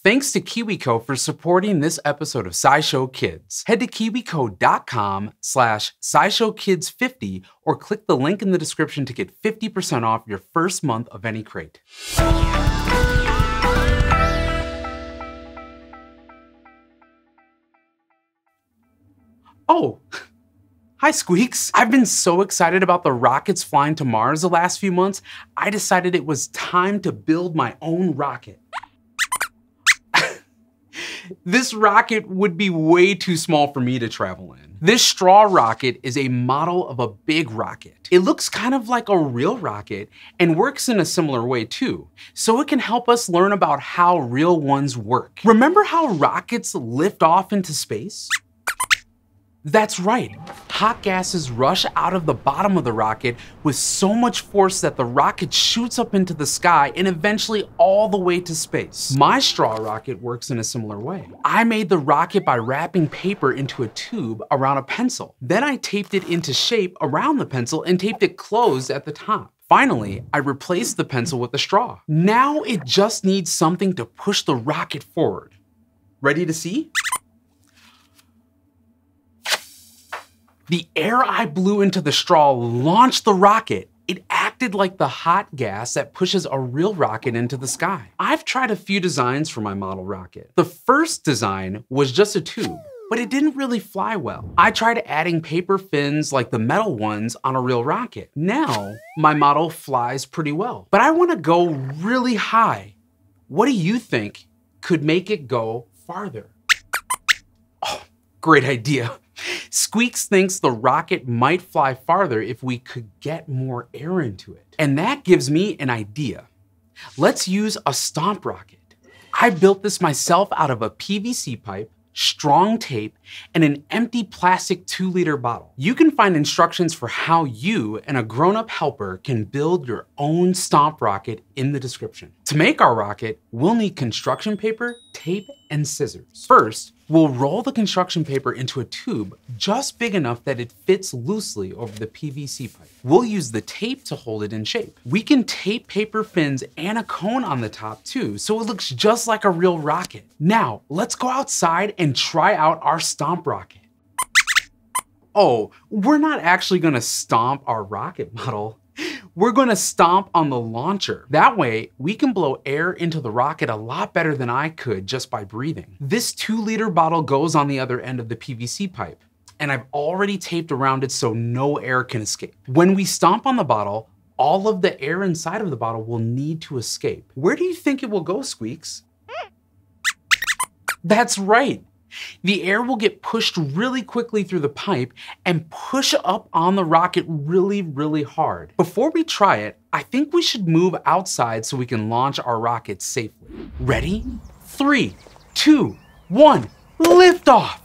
Thanks to KiwiCo for supporting this episode of SciShow Kids. Head to kiwico.com/SciShowKids50 or click the link in the description to get 50% off your first month of any crate. Oh, hi Squeaks. I've been so excited about the rockets flying to Mars the last few months, I decided it was time to build my own rocket. This rocket would be way too small for me to travel in. This straw rocket is a model of a big rocket. It looks kind of like a real rocket and works in a similar way too, so it can help us learn about how real ones work. Remember how rockets lift off into space? That's right. Hot gases rush out of the bottom of the rocket with so much force that the rocket shoots up into the sky and eventually all the way to space. My straw rocket works in a similar way. I made the rocket by wrapping paper into a tube around a pencil. Then I taped it into shape around the pencil and taped it closed at the top. Finally, I replaced the pencil with a straw. Now it just needs something to push the rocket forward. Ready to see? The air I blew into the straw launched the rocket. It acted like the hot gas that pushes a real rocket into the sky. I've tried a few designs for my model rocket. The first design was just a tube, but it didn't really fly well. I tried adding paper fins like the metal ones on a real rocket. Now, my model flies pretty well, but I want to go really high. What do you think could make it go farther? Oh, great idea. Squeaks thinks the rocket might fly farther if we could get more air into it. And that gives me an idea. Let's use a Stomp Rocket. I built this myself out of a PVC pipe, strong tape, and an empty plastic 2-liter bottle. You can find instructions for how you and a grown-up helper can build your own Stomp Rocket in the description. To make our rocket, we'll need construction paper, tape, and scissors. First, we'll roll the construction paper into a tube just big enough that it fits loosely over the PVC pipe. We'll use the tape to hold it in shape. We can tape paper fins and a cone on the top too, so it looks just like a real rocket. Now, let's go outside and try out our Stomp Rocket. Oh, we're not actually gonna stomp our rocket model. We're gonna stomp on the launcher. That way, we can blow air into the rocket a lot better than I could just by breathing. This 2-liter bottle goes on the other end of the PVC pipe, and I've already taped around it so no air can escape. When we stomp on the bottle, all of the air inside of the bottle will need to escape. Where do you think it will go, Squeaks? That's right. The air will get pushed really quickly through the pipe and push up on the rocket really, really hard. Before we try it, I think we should move outside so we can launch our rocket safely. Ready? 3, 2, 1, lift off!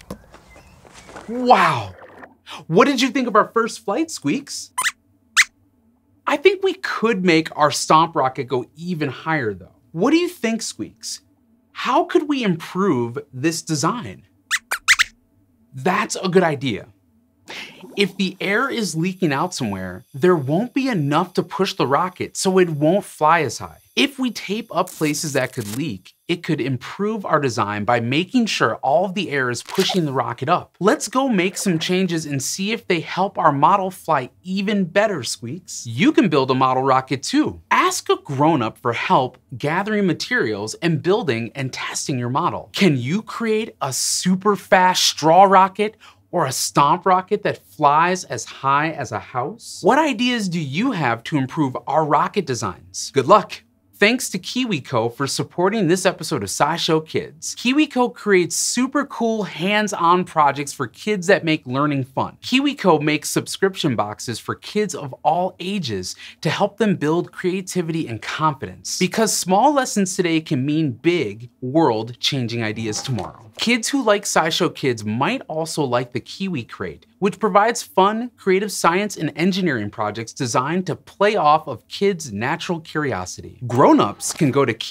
Wow! What did you think of our first flight, Squeaks? I think we could make our Stomp Rocket go even higher though. What do you think, Squeaks? How could we improve this design? That's a good idea. If the air is leaking out somewhere, there won't be enough to push the rocket, so it won't fly as high. If we tape up places that could leak, it could improve our design by making sure all of the air is pushing the rocket up. Let's go make some changes and see if they help our model fly even better, Squeaks. You can build a model rocket too. Ask a grown-up for help gathering materials and building and testing your model. Can you create a super fast straw rocket or a Stomp Rocket that flies as high as a house? What ideas do you have to improve our rocket designs? Good luck! Thanks to KiwiCo for supporting this episode of SciShow Kids. KiwiCo creates super cool hands-on projects for kids that make learning fun. KiwiCo makes subscription boxes for kids of all ages to help them build creativity and confidence. Because small lessons today can mean big, world-changing ideas tomorrow. Kids who like SciShow Kids might also like the Kiwi Crate, which provides fun, creative science and engineering projects designed to play off of kids' natural curiosity. Grown-ups can go to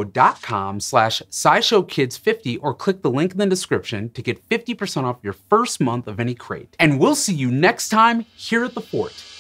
kiwico.com/SciShowKids50 or click the link in the description to get 50% off your first month of any crate. And we'll see you next time here at the fort.